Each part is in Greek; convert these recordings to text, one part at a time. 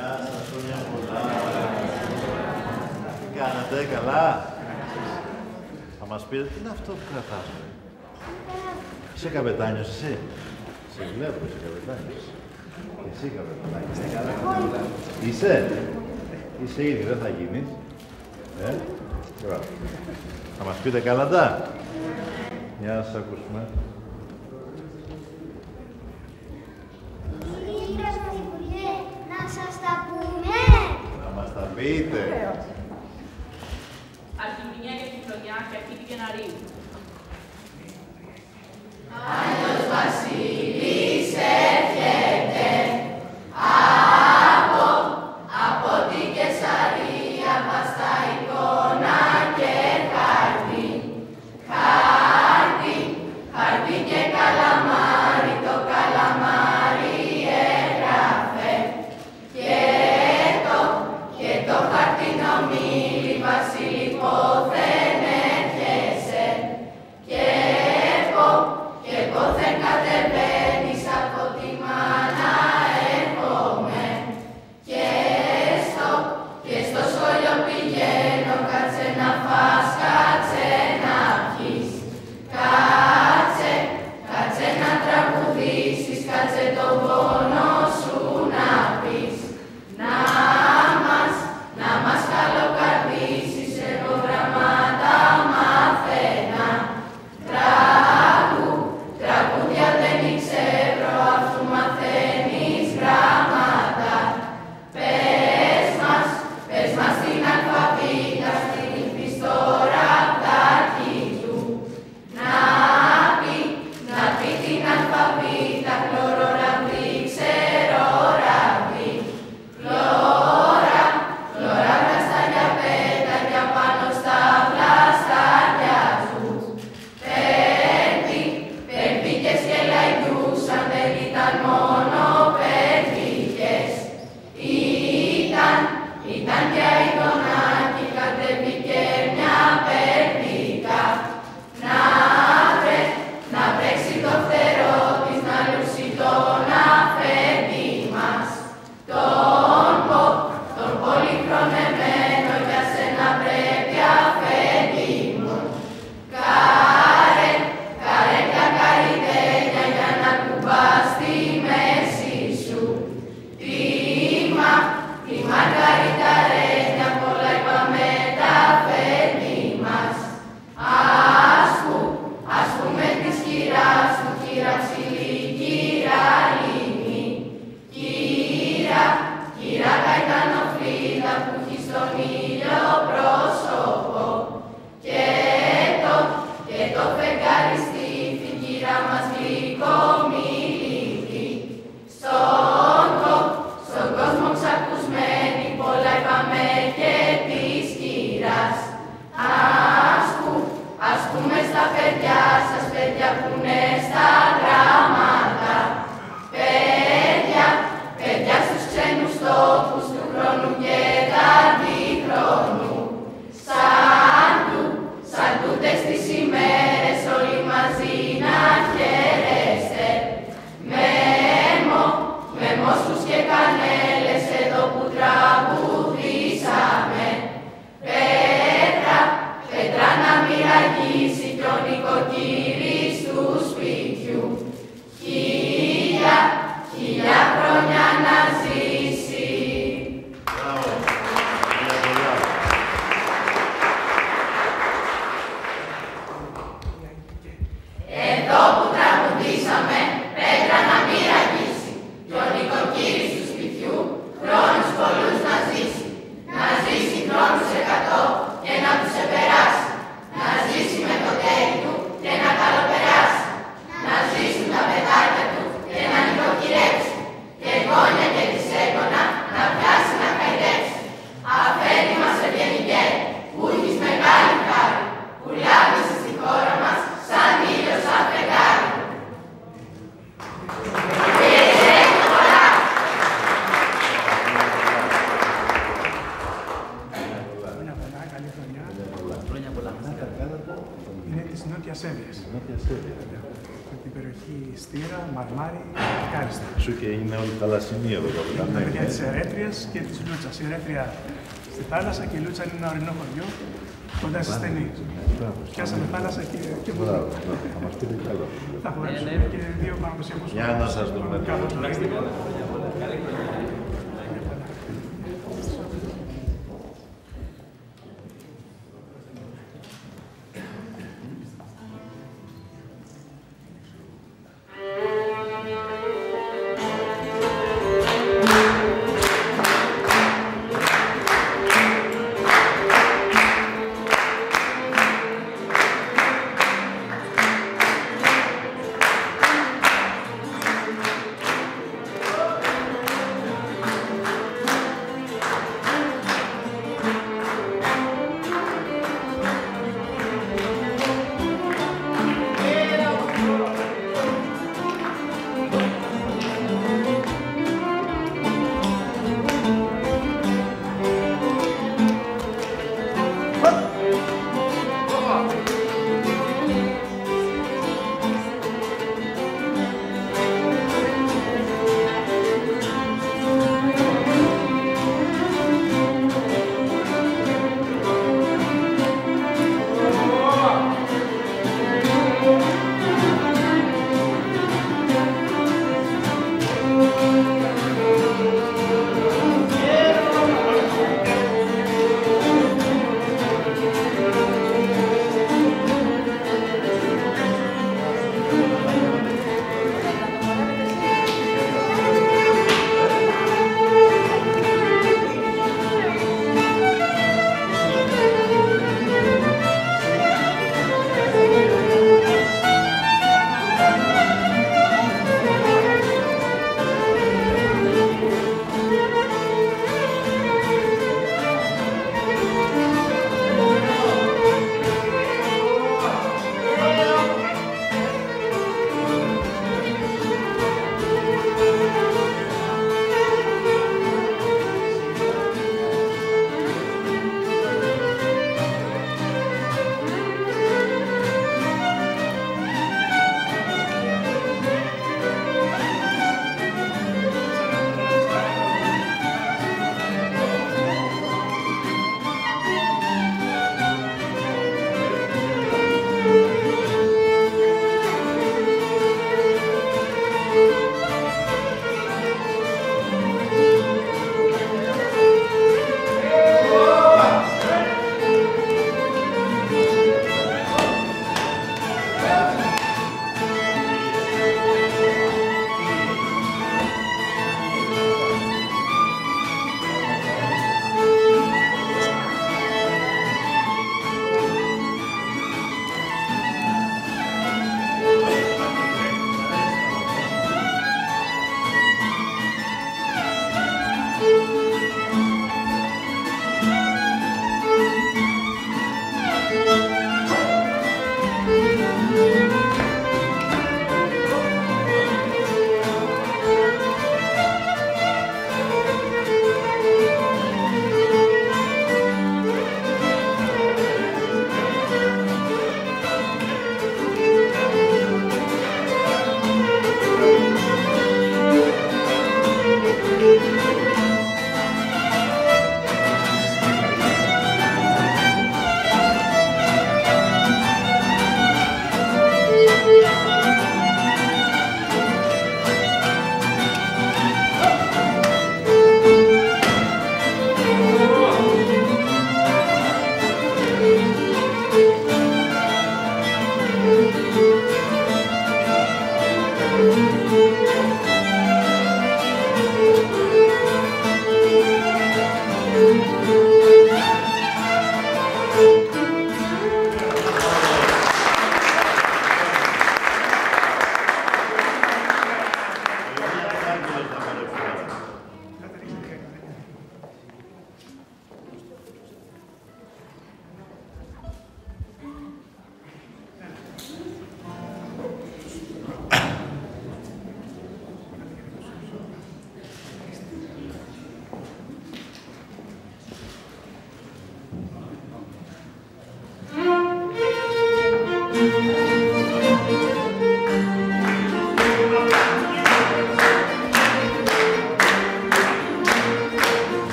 Γεια σας, χρόνια πολλά. Τι κάνετε, καλά? Θα μας πείτε, τι είναι αυτό που κρατάς? Είσαι καπετάνιος, εσύ? Σε βλέπω, είσαι καπετάνιος. Εσύ καπετάνιος. Είσαι? Είσαι ήδη, δεν θα γίνεις. Μπράβο. Θα μας πείτε καλαντά. Για να σας ακούσουμε. Κύριε Πρωθυπουργέ, να σας τα πούμε. Να μας τα πείτε. Αρχιμηνία για τη χρονιά και αρχή του Γεναρίου. Άγιος Βασίλης έρχεται από την Κεσαρία βαστά εικόνα και χάρτη. Χάρτη και καλαμάρι, το καλαμάρι έγραφε. Και το χάρτη νομίλη, Βασίλη πόθεν έρχεσαι. Και πόθεν κατεβαίνεις. η στήρα, μαρμάρι, ευχάριστα. Σου και είναι όλοι θαλασσινοί εδώ Τα πέρα. παιδιά της Ερέτριας και της Λούτσας. Η Ερέτρια στη θάλασσα και η Λούτσα είναι ένα ορεινό χωριό κοντά στη στενή. Πιάσαμε θάλασσα και βουλή. Θα μας πείτε κι άλλο. Θα χωρέσουμε και δύο παραδοσιακούς. Για να σας δούμε.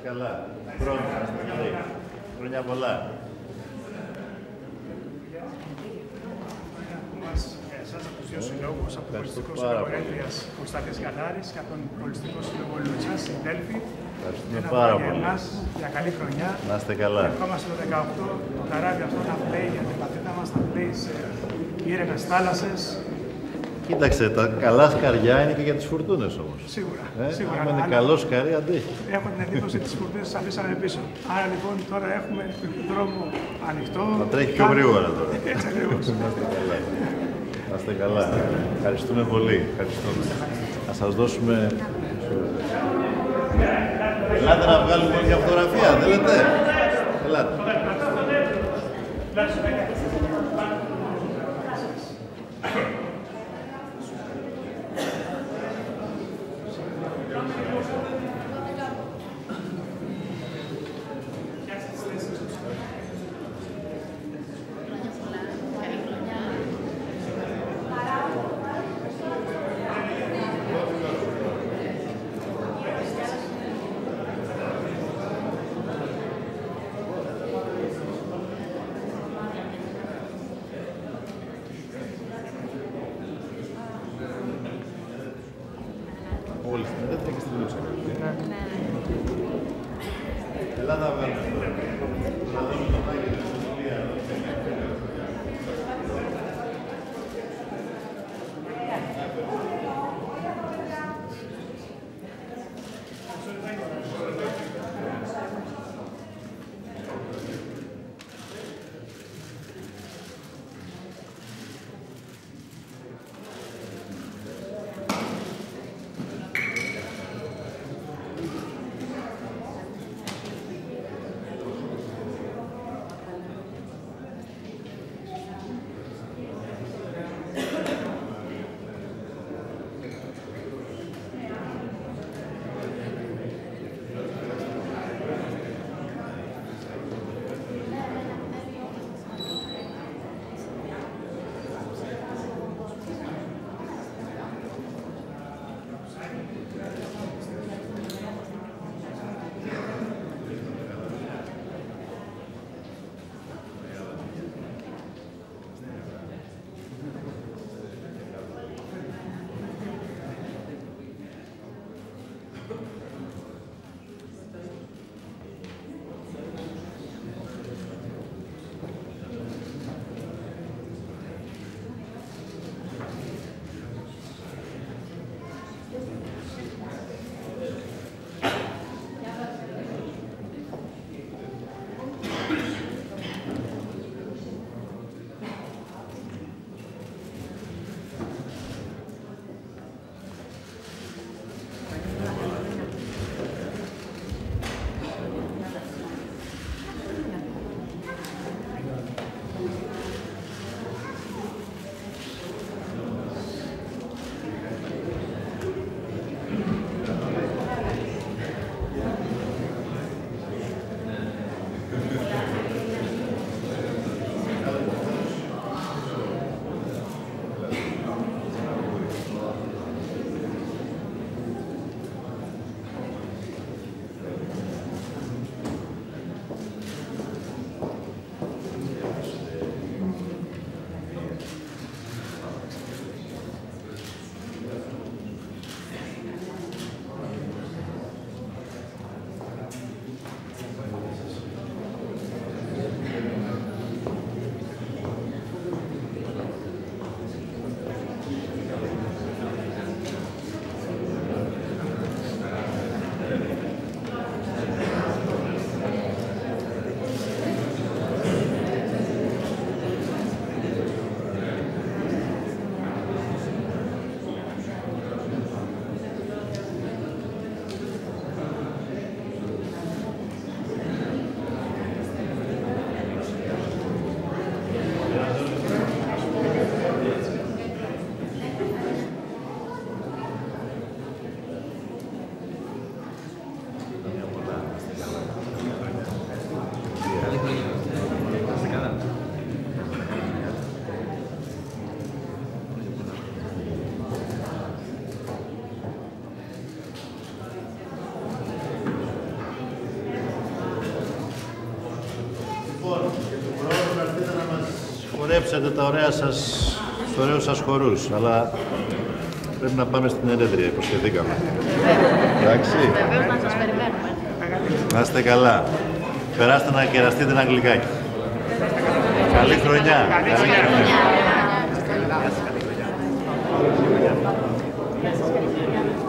καλά. Χρόνια, να είστε καλοί. Χρόνια πολλά. Εσάς από τους δύο συλλόγους, από τον Πολιτιστικό Σύλλογο Έρτριας Κωνσταντής Γαλάρης και από τον Πολιτιστικό Σύλλογο Λούτσας, η Δέλφη. Ευχαριστούμε πάρα πολύ. Για εμάς, για καλή χρονιά. Να είστε καλά. Ευχόμαστε το 18 το καράβι αυτό να πλέει για την πατρίδα μας, να πλέει σε ήρεμες θάλασσες. Κοίταξε, τα καλά σκαριά είναι και για τις φουρτούνες όμως. Σίγουρα. Σίγουρα. Αν είναι καλό σκαρί, αντέχει. Έχω την εντύπωση τις φουρτούνες τις αφήσαμε πίσω. Άρα λοιπόν τώρα έχουμε τον δρόμο ανοιχτό. Θα τρέχει πιο γρήγορα τώρα. Έτσι ακριβώς. Να είστε καλά. Να είστε καλά. Ευχαριστούμε πολύ. Ευχαριστούμε. Να σας δώσουμε... Ελάτε να βγάλουμε μια φωτογραφία, θέλετε. Ελάτε. Όλοι στην Ερέτρια και στην Λούτσα. Ελλάδα βγάλουμε. Να δούμε το πάγιο της Σουλία. χορέψετε τα ωραία σας, τους ωραίους σας χορούς, αλλά πρέπει να πάμε στην Ερέδρια, υποσχεθήκαμε. Εντάξει. Βεβαίως να σας περιμένουμε. Να είστε καλά. Περάστε να κεραστείτε ένα γλυκάκι. Καλή χρονιά. Καλή χρονιά.